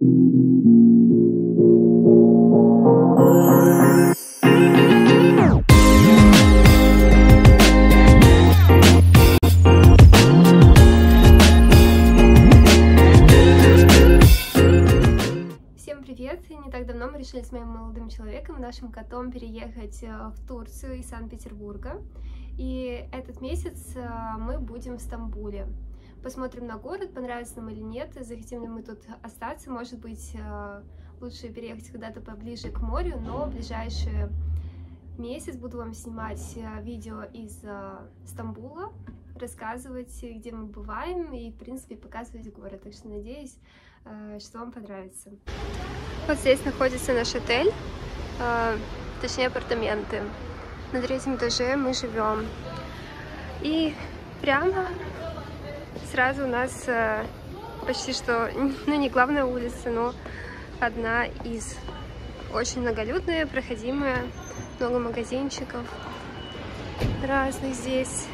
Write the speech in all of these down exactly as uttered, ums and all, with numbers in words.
Не так давно мы решили с моим молодым человеком, нашим котом, переехать в Турцию из Санкт-Петербурга. И этот месяц мы будем в Стамбуле. Посмотрим на город, понравится нам или нет, захотим ли мы тут остаться. Может быть, лучше переехать куда-то поближе к морю, но в ближайший месяц буду вам снимать видео из Стамбула, рассказывать, где мы бываем, и, в принципе, показывать город. Так что надеюсь, что вам понравится. Вот здесь находится наш отель, точнее апартаменты. На третьем этаже мы живем. И прямо сразу у нас почти что, ну не главная улица, но одна из очень многолюдная, проходимая, много магазинчиков разных здесь.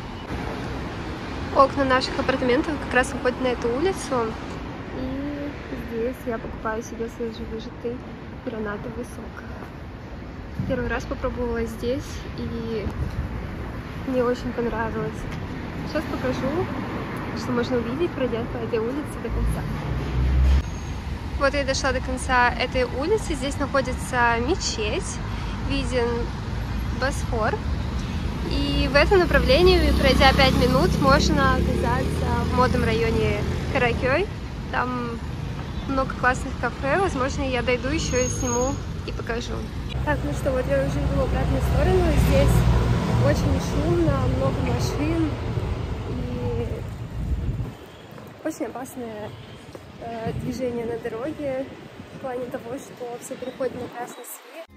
Окна наших апартаментов как раз выходят на эту улицу. И здесь я покупаю себе свежевыжатый гранатовый сок. Первый раз попробовала здесь, и мне очень понравилось. Сейчас покажу, что можно увидеть, пройдя по этой улице до конца. Вот я дошла до конца этой улицы. Здесь находится мечеть, виден Босфор. И в этом направлении, пройдя пять минут, можно оказаться в модном районе Каракёй. Там много классных кафе. Возможно, я дойду еще и сниму и покажу. Так, ну что, вот я уже иду в обратную сторону. Здесь очень шумно, много машин. И очень опасное э, движение на дороге. В плане того, что все переходят на красный свет.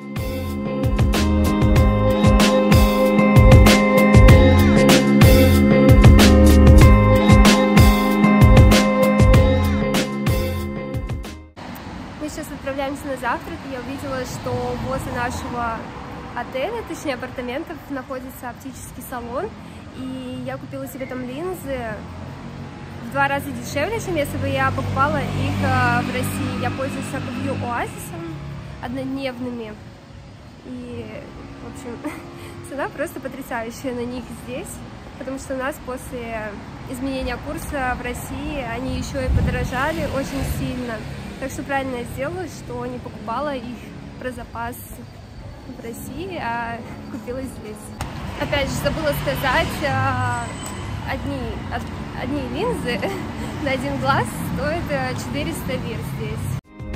Отправляемся на завтрак, и я увидела, что возле нашего отеля, точнее апартаментов, находится оптический салон, и я купила себе там линзы в два раза дешевле, чем если бы я покупала их в России. Я пользуюсь Аквавью Оазисом однодневными, и, в общем, цена просто потрясающая на них здесь, потому что у нас после изменения курса в России они еще и подорожали очень сильно. Так что правильно я сделала, что не покупала их про запас в России, а купила здесь. Опять же, забыла сказать, одни, одни линзы на один глаз стоят четыреста лир здесь.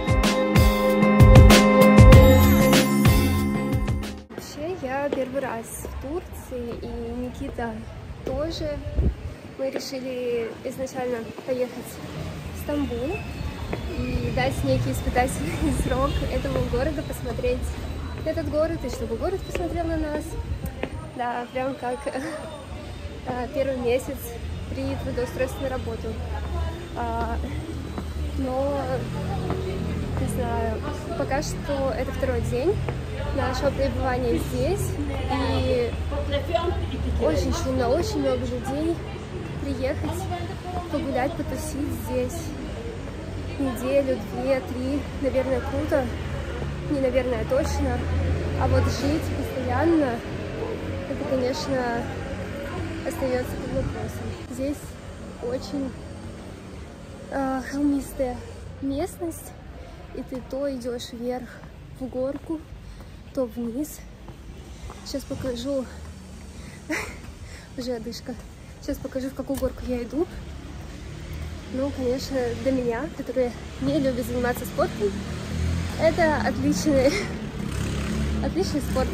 Вообще, я первый раз в Турции, и Никита тоже. Мы решили изначально поехать в Стамбул и дать некий испытательный срок этому городу, посмотреть этот город, и чтобы город посмотрел на нас. Да, прям как а, первый месяц при трудоустройстве на работу. А, но, не знаю, пока что это второй день нашего пребывания здесь, и очень шумно, очень много людей. Приехать, погулять, потусить здесь неделю, две, три, наверное, круто. Не, наверное, точно. А вот жить постоянно, это, конечно, остается под вопросом. Здесь очень э, холмистая местность, и ты то идешь вверх в горку, то вниз. Сейчас покажу, уже одышка. Сейчас покажу, в какую горку я иду. Ну, конечно, для меня, которая не любит заниматься спортом, это отличный, отличный спорт.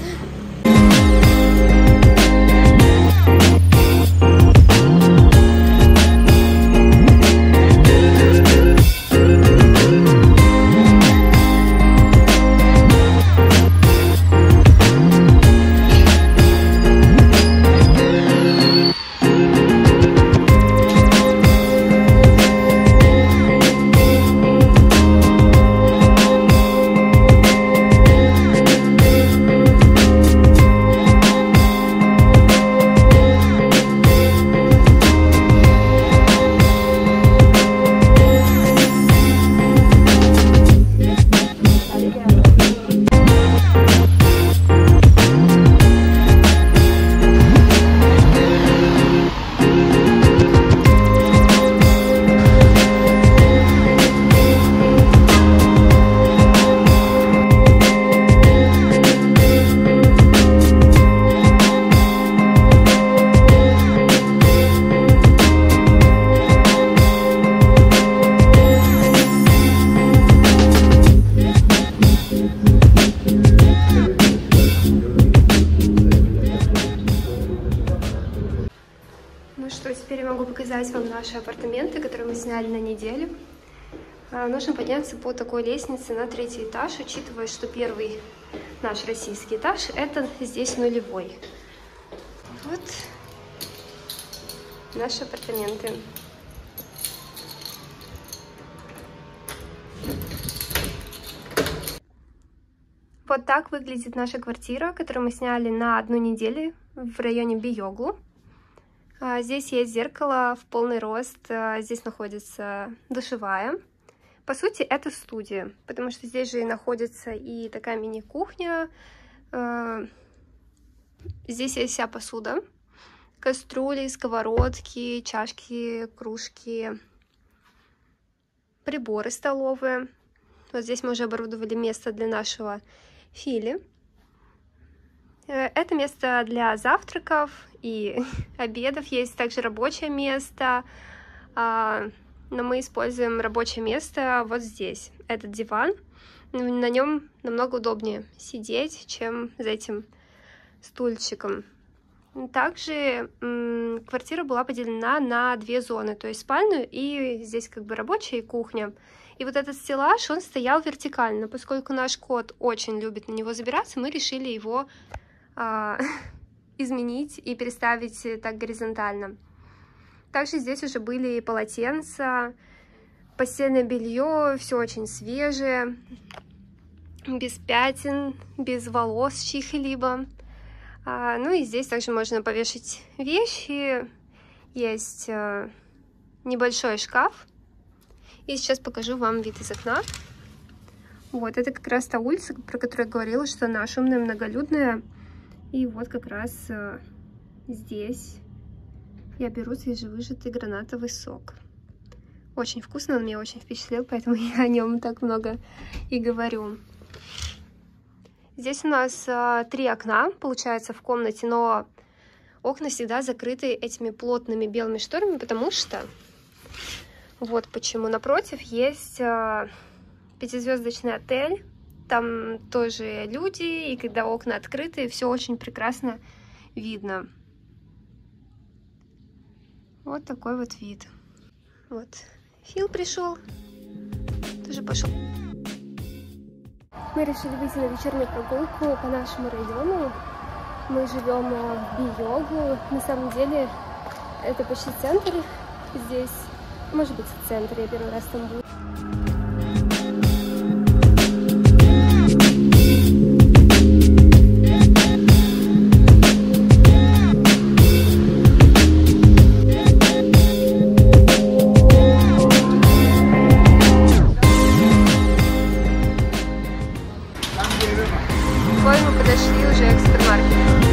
наши апартаменты, которые мы сняли на неделю. Нужно подняться по такой лестнице на третий этаж, учитывая, что первый наш российский этаж — это здесь нулевой. Вот наши апартаменты. Вот так выглядит наша квартира, которую мы сняли на одну неделю в районе Биоглу. Здесь есть зеркало в полный рост, здесь находится душевая. По сути, это студия, потому что здесь же и находится и такая мини-кухня. Здесь есть вся посуда. Кастрюли, сковородки, чашки, кружки, приборы столовые. Вот здесь мы уже оборудовали место для нашего Фили. Это место для завтраков и обедов. Есть также рабочее место. Но мы используем рабочее место вот здесь. Этот диван. На нем намного удобнее сидеть, чем за этим стульчиком. Также м, квартира была поделена на две зоны, то есть спальную и здесь как бы рабочая и кухня. И вот этот стеллаж, он стоял вертикально. Поскольку наш кот очень любит на него забираться, мы решили его а, изменить и переставить так горизонтально. Также здесь уже были полотенца, постельное белье, все очень свежее, без пятен, без волос чьих-либо. А, ну и здесь также можно повешать вещи. Есть а, небольшой шкаф. И сейчас покажу вам вид из окна. Вот, это как раз та улица, про которую я говорила, что она шумная, многолюдная. И вот как раз а, здесь я беру свежевыжатый гранатовый сок. Очень вкусно, он меня очень впечатлил, поэтому я о нем так много и говорю. Здесь у нас а, три окна, получается, в комнате, но окна всегда закрыты этими плотными белыми шторами, потому что вот почему. Напротив есть а, пятизвездочный отель, там тоже люди, и когда окна открыты, все очень прекрасно видно. Вот такой вот вид. Вот Фил пришел, тоже пошел. Мы решили выйти на вечернюю прогулку по нашему району. Мы живем в Биоглу. На самом деле это почти центр здесь. Может быть, в центре. Я первый раз там буду. Мы подошли уже к супермаркету.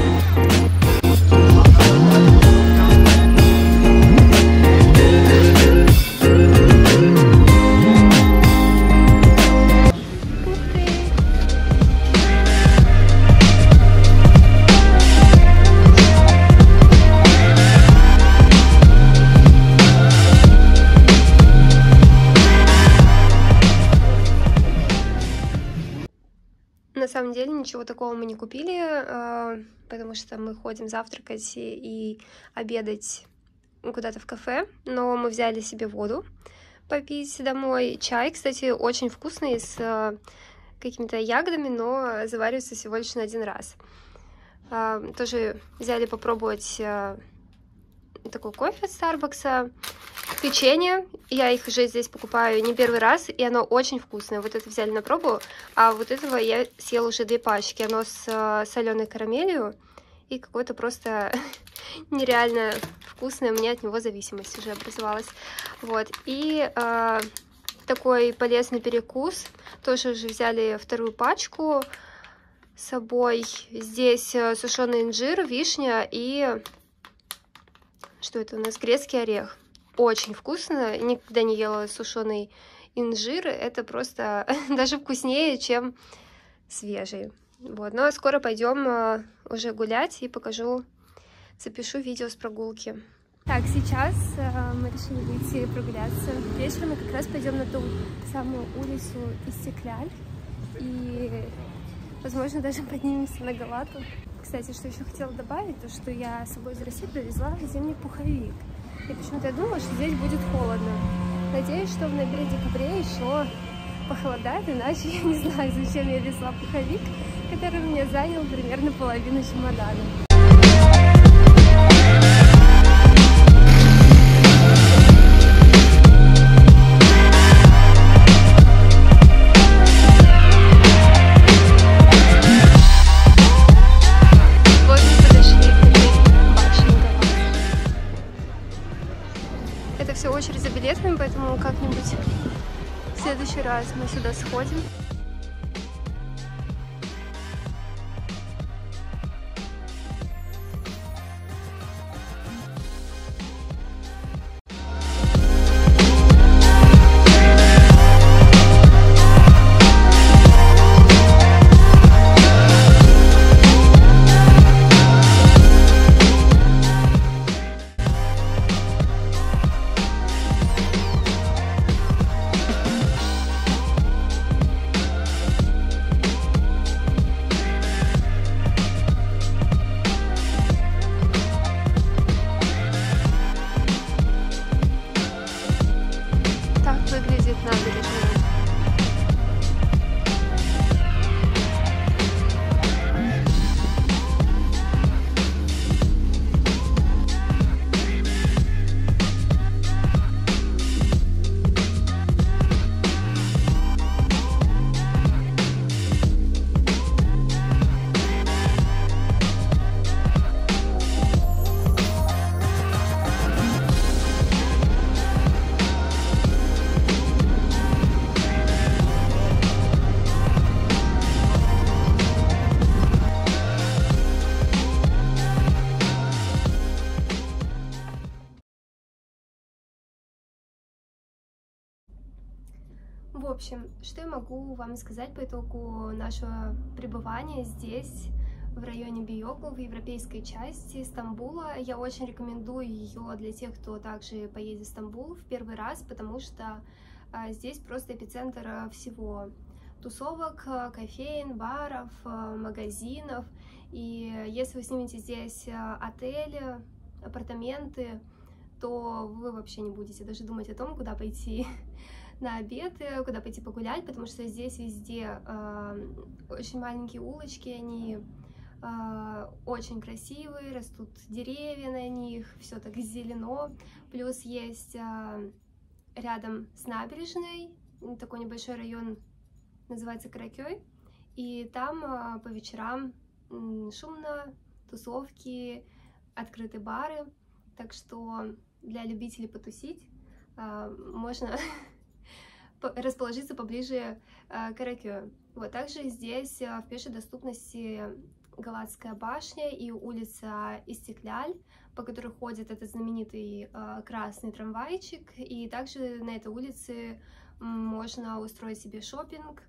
На самом деле ничего такого мы не купили, потому что мы ходим завтракать и обедать куда-то в кафе, но мы взяли себе воду попить домой. Чай, кстати, очень вкусный, с какими-то ягодами, но заваривается всего лишь на один раз. Тоже взяли попробовать такой кофе от Старбакса. Печенье, я их уже здесь покупаю не первый раз, и оно очень вкусное. Вот это взяли на пробу, а вот этого я съела уже две пачки. Оно с соленой карамелью и какое-то просто нереально вкусное. У меня от него зависимость уже образовалась. Вот, и э, такой полезный перекус. Тоже уже взяли вторую пачку с собой. Здесь сушеный инжир, вишня и... Что это у нас? Грецкий орех. Очень вкусно. Никогда не ела сушеный инжир. Это просто даже вкуснее, чем свежий. Вот. Ну а скоро пойдем уже гулять и покажу, запишу видео с прогулки. Так, сейчас мы решили выйти прогуляться. Вечером мы как раз пойдем на ту самую улицу Истекляль. И, возможно, даже поднимемся на Галату. Кстати, что еще хотела добавить, то что я с собой из России привезла зимний пуховик. И почему-то я думала, что здесь будет холодно. Надеюсь, что в ноябре-декабре еще похолодает, иначе я не знаю, зачем я везла пуховик, который мне занял примерно половину чемодана. Это все очередь за билетами, поэтому как-нибудь в следующий раз мы сюда сходим. В общем, что я могу вам сказать по итогу нашего пребывания здесь, в районе Бейоклу, в европейской части Стамбула. Я очень рекомендую ее для тех, кто также поедет в Стамбул в первый раз, потому что а, здесь просто эпицентр всего. Тусовок, кофеен, баров, магазинов. И если вы снимете здесь отель, апартаменты, то вы вообще не будете даже думать о том, куда пойти на обед, куда пойти погулять, потому что здесь везде э, очень маленькие улочки, они э, очень красивые, растут деревья на них, все так зелено, плюс есть э, рядом с набережной такой небольшой район, называется Каракёй, и там э, по вечерам э, шумно, тусовки, открыты бары, так что для любителей потусить э, можно расположиться поближе к Каракёю. Вот, также здесь в пешей доступности Галатская башня и улица Истекляль, по которой ходит этот знаменитый э, красный трамвайчик, и также на этой улице можно устроить себе шопинг,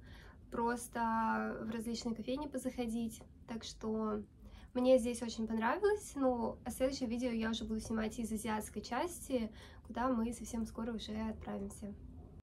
просто в различные кофейни позаходить, так что мне здесь очень понравилось. Ну, а следующее видео я уже буду снимать из азиатской части, куда мы совсем скоро уже отправимся.